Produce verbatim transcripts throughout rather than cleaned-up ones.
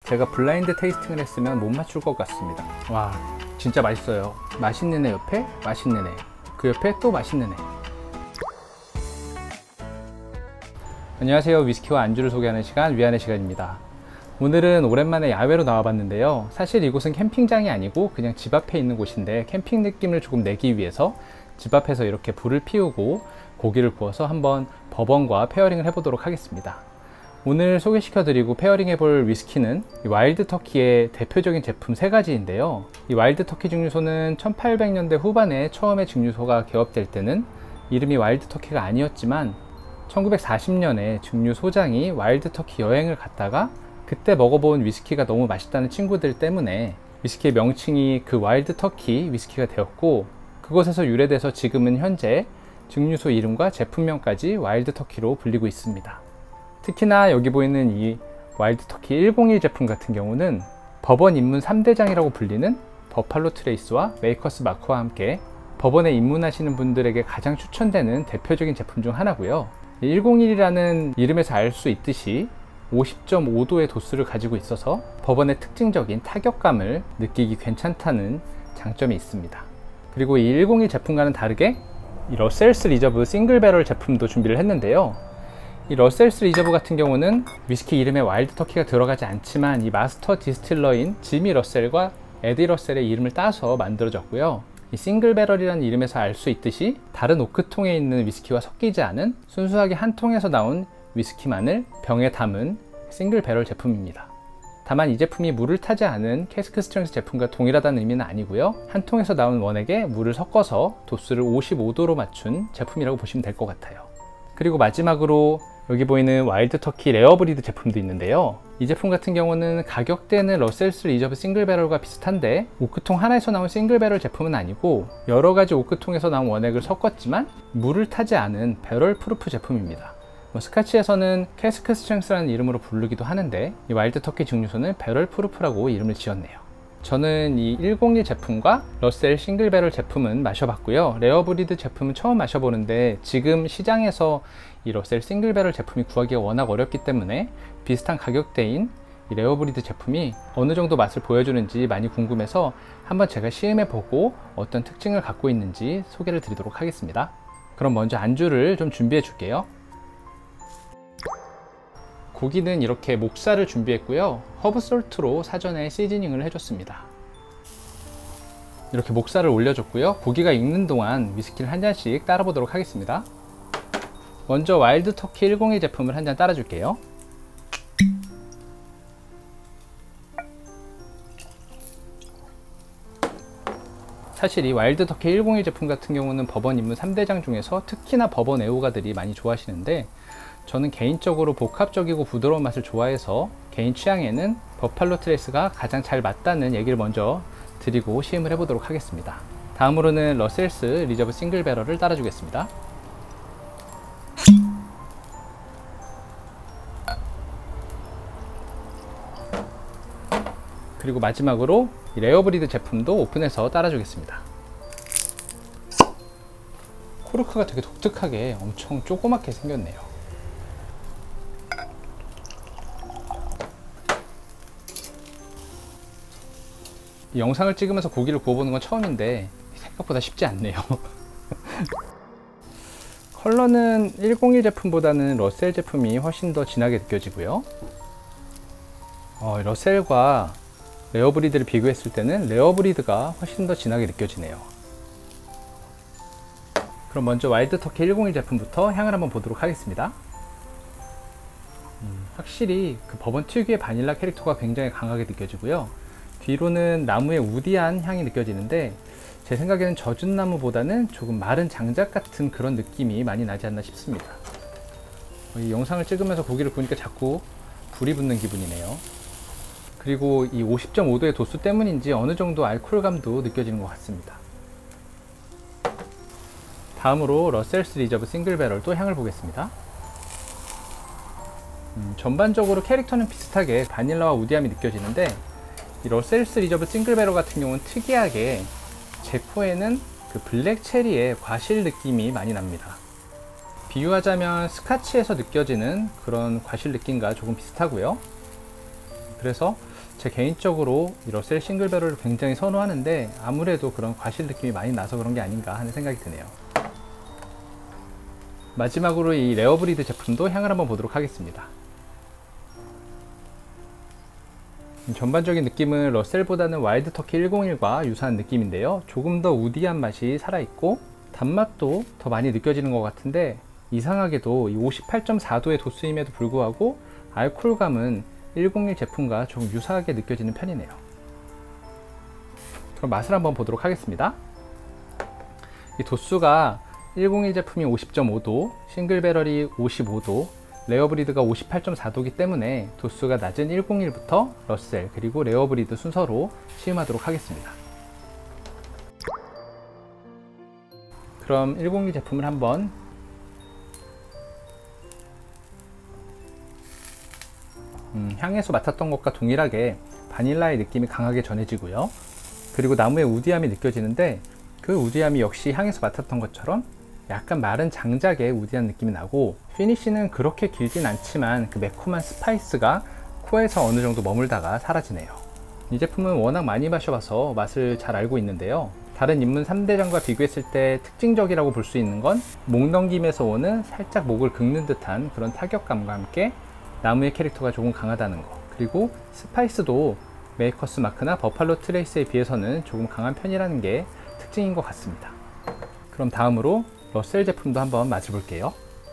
제가 블라인드 테이스팅을 했으면 못 맞출 것 같습니다. 와, 진짜 맛있어요. 맛있는 애 옆에 맛있는 애, 그 옆에 또 맛있는 애. 안녕하세요. 위스키와 안주를 소개하는 시간, 위안의 시간입니다. 오늘은 오랜만에 야외로 나와봤는데요. 사실 이곳은 캠핑장이 아니고 그냥 집 앞에 있는 곳인데, 캠핑 느낌을 조금 내기 위해서 집 앞에서 이렇게 불을 피우고 고기를 구워서 한번 버번과 페어링을 해보도록 하겠습니다. 오늘 소개시켜 드리고 페어링 해볼 위스키는 와일드 터키의 대표적인 제품 세 가지인데요. 이 와일드 터키 증류소는 천팔백 년대 후반에 처음에 증류소가 개업될 때는 이름이 와일드 터키가 아니었지만, 천구백사십 년에 증류소장이 와일드 터키 여행을 갔다가 그때 먹어본 위스키가 너무 맛있다는 친구들 때문에 위스키의 명칭이 그 와일드 터키 위스키가 되었고, 그곳에서 유래돼서 지금은 현재 증류소 이름과 제품명까지 와일드 터키로 불리고 있습니다. 특히나 여기 보이는 이 와일드 터키 백일 제품 같은 경우는 버번 입문 삼 대장이라고 불리는 버팔로 트레이스와 메이커스 마크와 함께 버번에 입문하시는 분들에게 가장 추천되는 대표적인 제품 중 하나고요. 백일이라는 이름에서 알 수 있듯이 오십 점 오 도의 도수를 가지고 있어서 버번의 특징적인 타격감을 느끼기 괜찮다는 장점이 있습니다. 그리고 이 백일 제품과는 다르게 이 러셀스 리저브 싱글 배럴 제품도 준비를 했는데요. 이 러셀스 리저브 같은 경우는 위스키 이름에 와일드 터키가 들어가지 않지만 이 마스터 디스틸러인 지미 러셀과 에디 러셀의 이름을 따서 만들어졌고요. 이 싱글 배럴이라는 이름에서 알 수 있듯이 다른 오크통에 있는 위스키와 섞이지 않은 순수하게 한 통에서 나온 위스키만을 병에 담은 싱글 배럴 제품입니다. 다만 이 제품이 물을 타지 않은 캐스크 스트렝스 제품과 동일하다는 의미는 아니고요. 한 통에서 나온 원액에 물을 섞어서 도수를 오십오 도로 맞춘 제품이라고 보시면 될 것 같아요. 그리고 마지막으로 여기 보이는 와일드 터키 레어 브리드 제품도 있는데요. 이 제품 같은 경우는 가격대는 러셀스 리저브 싱글 배럴과 비슷한데 오크통 하나에서 나온 싱글 배럴 제품은 아니고 여러가지 오크통에서 나온 원액을 섞었지만 물을 타지 않은 배럴 프루프 제품입니다. 뭐 스카치에서는 캐스크 스트렝스라는 이름으로 부르기도 하는데 이 와일드 터키 증류소는 배럴 프루프라고 이름을 지었네요. 저는 이 백일 제품과 러셀 싱글 배럴 제품은 마셔봤고요. 레어 브리드 제품은 처음 마셔보는데 지금 시장에서 이 러셀 싱글 배럴 제품이 구하기가 워낙 어렵기 때문에 비슷한 가격대인 이 레어 브리드 제품이 어느 정도 맛을 보여주는지 많이 궁금해서 한번 제가 시음해보고 어떤 특징을 갖고 있는지 소개를 드리도록 하겠습니다. 그럼 먼저 안주를 좀 준비해 줄게요. 고기는 이렇게 목살을 준비했고요. 허브 솔트로 사전에 시즈닝을 해줬습니다. 이렇게 목살을 올려줬고요. 고기가 익는 동안 위스키를 한 잔씩 따라 보도록 하겠습니다. 먼저 와일드 터키 백일 제품을 한 잔 따라 줄게요. 사실 이 와일드 터키 백일 제품 같은 경우는 버번 입문 삼 대장 중에서 특히나 버번 애호가들이 많이 좋아하시는데, 저는 개인적으로 복합적이고 부드러운 맛을 좋아해서 개인 취향에는 버팔로 트레이스가 가장 잘 맞다는 얘기를 먼저 드리고 시음을 해보도록 하겠습니다. 다음으로는 러셀스 리저브 싱글 배럴을 따라 주겠습니다. 그리고 마지막으로 이 레어 브리드 제품도 오픈해서 따라 주겠습니다. 코르크가 되게 독특하게 엄청 조그맣게 생겼네요. 이 영상을 찍으면서 고기를 구워보는 건 처음인데 생각보다 쉽지 않네요. 컬러는 백일 제품보다는 러셀 제품이 훨씬 더 진하게 느껴지고요. 어, 러셀과 레어 브리드를 비교했을 때는 레어 브리드가 훨씬 더 진하게 느껴지네요. 그럼 먼저 와일드 터키 백일 제품부터 향을 한번 보도록 하겠습니다. 음, 확실히 그 버번 특유의 바닐라 캐릭터가 굉장히 강하게 느껴지고요. 뒤로는 나무의 우디한 향이 느껴지는데, 제 생각에는 젖은 나무보다는 조금 마른 장작 같은 그런 느낌이 많이 나지 않나 싶습니다. 이 영상을 찍으면서 고기를 구우니까 자꾸 불이 붙는 기분이네요. 그리고 이 오십 점 오 도의 도수 때문인지 어느 정도 알코올감도 느껴지는 것 같습니다. 다음으로 러셀스 리저브 싱글 배럴도 향을 보겠습니다. 음, 전반적으로 캐릭터는 비슷하게 바닐라와 우디함이 느껴지는데, 이 러셀스 리저브 싱글 배럴 같은 경우는 특이하게 제 코에는 그 블랙 체리의 과실 느낌이 많이 납니다. 비유하자면 스카치에서 느껴지는 그런 과실 느낌과 조금 비슷하고요. 그래서 제 개인적으로 이 러셀 싱글 배럴을 굉장히 선호하는데 아무래도 그런 과실 느낌이 많이 나서 그런 게 아닌가 하는 생각이 드네요. 마지막으로 이 레어브리드 제품도 향을 한번 보도록 하겠습니다. 전반적인 느낌은 러셀보다는 와일드 터키 백일과 유사한 느낌인데요, 조금 더 우디한 맛이 살아있고 단맛도 더 많이 느껴지는 것 같은데, 이상하게도 이 오십팔 점 사 도의 도수임에도 불구하고 알코올감은 백일 제품과 좀 유사하게 느껴지는 편이네요. 그럼 맛을 한번 보도록 하겠습니다. 이 도수가 백일 제품이 오십 점 오 도, 싱글 배럴이 오십오 도, 레어브리드가 오십팔 점 사 도이기 때문에 도수가 낮은 백일부터 러셀 그리고 레어브리드 순서로 시음하도록 하겠습니다. 그럼 백일 제품을 한번 음, 향에서 맡았던 것과 동일하게 바닐라의 느낌이 강하게 전해지고요. 그리고 나무의 우디함이 느껴지는데, 그 우디함이 역시 향에서 맡았던 것처럼 약간 마른 장작의 우디한 느낌이 나고, 피니쉬는 그렇게 길진 않지만 그 매콤한 스파이스가 코에서 어느 정도 머물다가 사라지네요. 이 제품은 워낙 많이 마셔봐서 맛을 잘 알고 있는데요, 다른 입문 삼 대장과 비교했을 때 특징적이라고 볼 수 있는 건 목 넘김에서 오는 살짝 목을 긁는 듯한 그런 타격감과 함께 나무의 캐릭터가 조금 강하다는 거, 그리고 스파이스도 메이커스 마크나 버팔로 트레이스에 비해서는 조금 강한 편이라는 게 특징인 것 같습니다. 그럼 다음으로 러셀 제품도 한번 맛을 볼게요.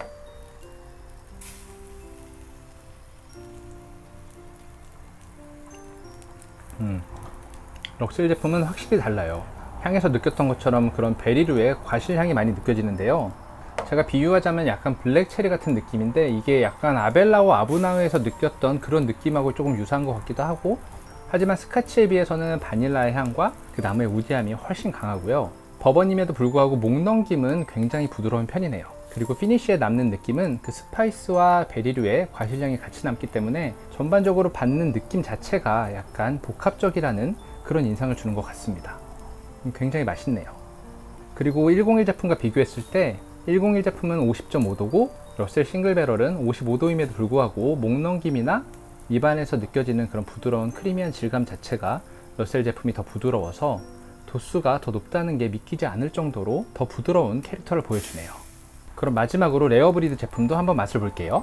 음, 러셀 제품은 확실히 달라요. 향에서 느꼈던 것처럼 그런 베리류의 과실향이 많이 느껴지는데요, 제가 비유하자면 약간 블랙 체리 같은 느낌인데, 이게 약간 아벨라와 아브나우에서 느꼈던 그런 느낌하고 조금 유사한 것 같기도 하고, 하지만 스카치에 비해서는 바닐라의 향과 그 나무의 우디함이 훨씬 강하고요, 버번임에도 불구하고 목 넘김은 굉장히 부드러운 편이네요. 그리고 피니쉬에 남는 느낌은 그 스파이스와 베리류의 과실향이 같이 남기 때문에 전반적으로 받는 느낌 자체가 약간 복합적이라는 그런 인상을 주는 것 같습니다. 굉장히 맛있네요. 그리고 백일 제품과 비교했을 때 백일 제품은 오십 점 오 도고 러셀 싱글 배럴은 오십오 도임에도 불구하고 목 넘김이나 입안에서 느껴지는 그런 부드러운 크리미한 질감 자체가 러셀 제품이 더 부드러워서 도수가 더 높다는 게 믿기지 않을 정도로 더 부드러운 캐릭터를 보여주네요. 그럼 마지막으로 레어브리드 제품도 한번 맛을 볼게요.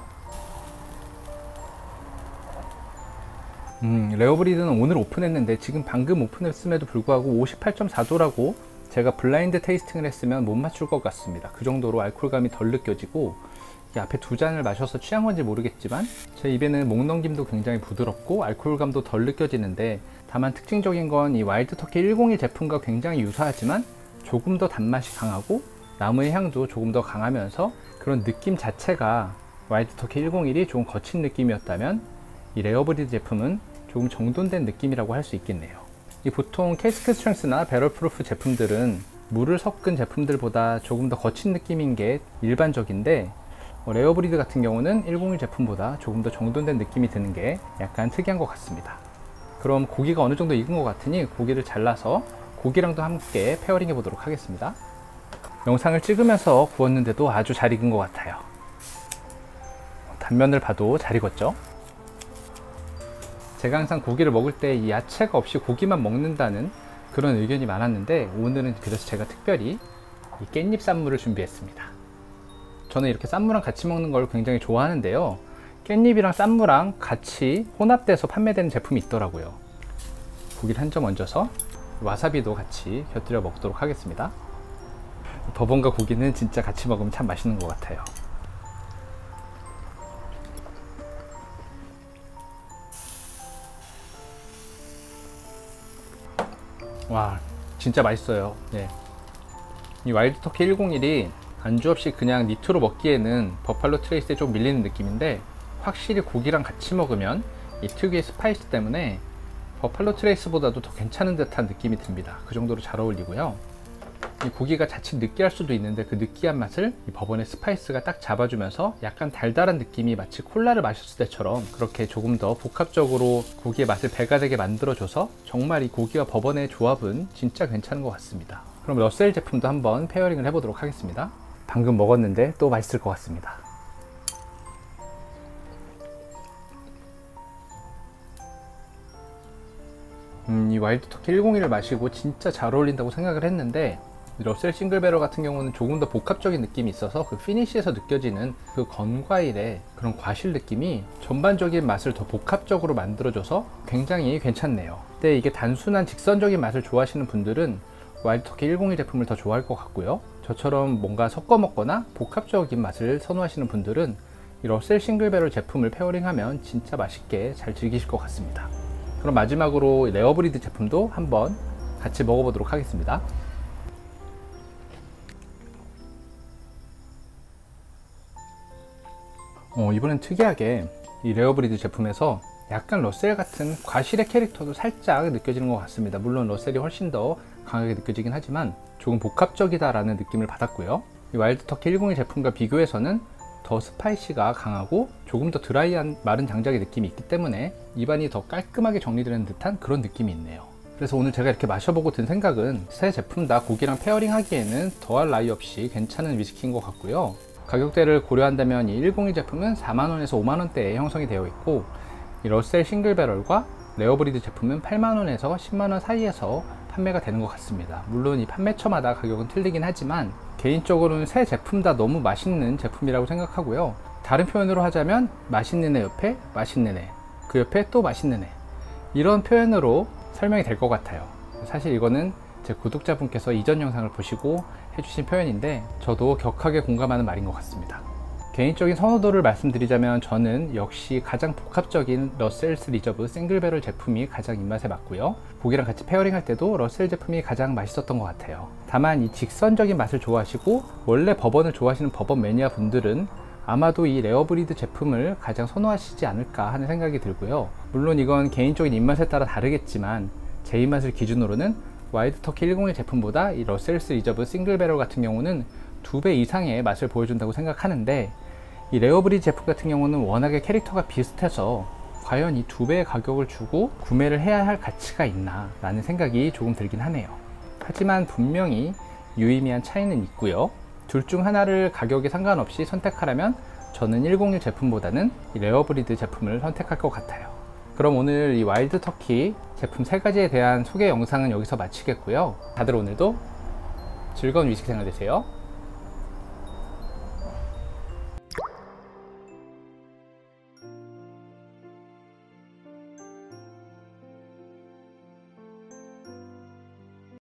음, 레어브리드는 오늘 오픈했는데 지금 방금 오픈했음에도 불구하고 오십팔 점 사 도라고 제가 블라인드 테이스팅을 했으면 못 맞출 것 같습니다. 그 정도로 알코올감이 덜 느껴지고, 이 앞에 두 잔을 마셔서 취한 건지 모르겠지만 제 입에는 목 넘김도 굉장히 부드럽고 알코올감도 덜 느껴지는데, 다만 특징적인 건 이 와일드 터키 백일 제품과 굉장히 유사하지만 조금 더 단맛이 강하고 나무의 향도 조금 더 강하면서 그런 느낌 자체가 와일드 터키 백일이 조금 거친 느낌이었다면, 이 레어브리드 제품은 조금 정돈된 느낌이라고 할 수 있겠네요. 이 보통 캐스크 스트렝스나 배럴 프루프 제품들은 물을 섞은 제품들보다 조금 더 거친 느낌인 게 일반적인데, 어, 레어브리드 같은 경우는 백일 제품보다 조금 더 정돈된 느낌이 드는 게 약간 특이한 것 같습니다. 그럼 고기가 어느 정도 익은 것 같으니 고기를 잘라서 고기랑도 함께 페어링해 보도록 하겠습니다. 영상을 찍으면서 구웠는데도 아주 잘 익은 것 같아요. 단면을 봐도 잘 익었죠? 제가 항상 고기를 먹을 때 이 야채가 없이 고기만 먹는다는 그런 의견이 많았는데, 오늘은 그래서 제가 특별히 이 깻잎 쌈무를 준비했습니다. 저는 이렇게 쌈무랑 같이 먹는 걸 굉장히 좋아하는데요, 깻잎이랑 쌈무랑 같이 혼합돼서 판매되는 제품이 있더라고요. 고기를 한 점 얹어서 와사비도 같이 곁들여 먹도록 하겠습니다. 버번과 고기는 진짜 같이 먹으면 참 맛있는 것 같아요. 와, 진짜 맛있어요. 네. 이 와일드 터키 백일이 안주 없이 그냥 니트로 먹기에는 버팔로 트레이스에 좀 밀리는 느낌인데, 확실히 고기랑 같이 먹으면 이 특유의 스파이스 때문에 버팔로 트레이스보다도 더 괜찮은 듯한 느낌이 듭니다. 그 정도로 잘 어울리고요. 이 고기가 자칫 느끼할 수도 있는데 그 느끼한 맛을 이 버번의 스파이스가 딱 잡아주면서 약간 달달한 느낌이 마치 콜라를 마셨을 때처럼 그렇게 조금 더 복합적으로 고기의 맛을 배가 되게 만들어줘서 정말 이 고기와 버번의 조합은 진짜 괜찮은 것 같습니다. 그럼 러셀 제품도 한번 페어링을 해보도록 하겠습니다. 방금 먹었는데 또 맛있을 것 같습니다. 음, 이 와일드 터키 백일을 마시고 진짜 잘 어울린다고 생각을 했는데, 이 러셀 싱글 배럴 같은 경우는 조금 더 복합적인 느낌이 있어서 그 피니쉬에서 느껴지는 그 건과일의 그런 과실 느낌이 전반적인 맛을 더 복합적으로 만들어줘서 굉장히 괜찮네요. 근데 이게 단순한 직선적인 맛을 좋아하시는 분들은 와일드 터키 백일 제품을 더 좋아할 것 같고요. 저처럼 뭔가 섞어 먹거나 복합적인 맛을 선호하시는 분들은 이 러셀 싱글 배럴 제품을 페어링하면 진짜 맛있게 잘 즐기실 것 같습니다. 그럼 마지막으로 레어브리드 제품도 한번 같이 먹어보도록 하겠습니다. 어, 이번엔 특이하게 이 레어브리드 제품에서 약간 러셀 같은 과실의 캐릭터도 살짝 느껴지는 것 같습니다. 물론 러셀이 훨씬 더 강하게 느껴지긴 하지만 조금 복합적이다 라는 느낌을 받았고요. 이 와일드 터키 백일 제품과 비교해서는 더 스파이시가 강하고 조금 더 드라이한 마른 장작의 느낌이 있기 때문에 입안이 더 깔끔하게 정리되는 듯한 그런 느낌이 있네요. 그래서 오늘 제가 이렇게 마셔보고 든 생각은 세 제품 다 고기랑 페어링 하기에는 더할 나위 없이 괜찮은 위스키인 것 같고요. 가격대를 고려한다면 이 백일 제품은 사만 원에서 오만 원대에 형성이 되어 있고, 이 러셀 싱글 배럴과 레어브리드 제품은 팔만 원에서 십만 원 사이에서 판매가 되는 것 같습니다. 물론 이 판매처마다 가격은 틀리긴 하지만 개인적으로는 세 제품 다 너무 맛있는 제품이라고 생각하고요. 다른 표현으로 하자면 맛있는 애 옆에 맛있는 애, 그 옆에 또 맛있는 애, 이런 표현으로 설명이 될 것 같아요. 사실 이거는 제 구독자분께서 이전 영상을 보시고 해주신 표현인데 저도 격하게 공감하는 말인 것 같습니다. 개인적인 선호도를 말씀드리자면 저는 역시 가장 복합적인 러셀스 리저브 싱글 배럴 제품이 가장 입맛에 맞고요. 고기랑 같이 페어링 할 때도 러셀 제품이 가장 맛있었던 것 같아요. 다만 이 직선적인 맛을 좋아하시고 원래 버번을 좋아하시는 버번 매니아 분들은 아마도 이 레어브리드 제품을 가장 선호하시지 않을까 하는 생각이 들고요. 물론 이건 개인적인 입맛에 따라 다르겠지만 제 입맛을 기준으로는 와일드 터키 백일 제품보다 이 러셀스 리저브 싱글 배럴 같은 경우는 두 배 이상의 맛을 보여준다고 생각하는데, 이 레어브리드 제품 같은 경우는 워낙에 캐릭터가 비슷해서 과연 이 두 배의 가격을 주고 구매를 해야 할 가치가 있나 라는 생각이 조금 들긴 하네요. 하지만 분명히 유의미한 차이는 있고요. 둘 중 하나를 가격에 상관없이 선택하라면 저는 백일 제품보다는 이 레어브리드 제품을 선택할 것 같아요. 그럼 오늘 이 와일드 터키 제품 세 가지에 대한 소개 영상은 여기서 마치겠고요. 다들 오늘도 즐거운 위스키 생활 되세요.